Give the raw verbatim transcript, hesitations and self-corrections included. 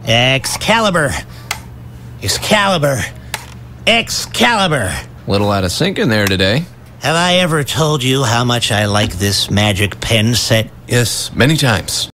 Excalibur. Excalibur. Excalibur. Little out of sync in there today. Have I ever told you how much I like this magic pen set? Yes, many times.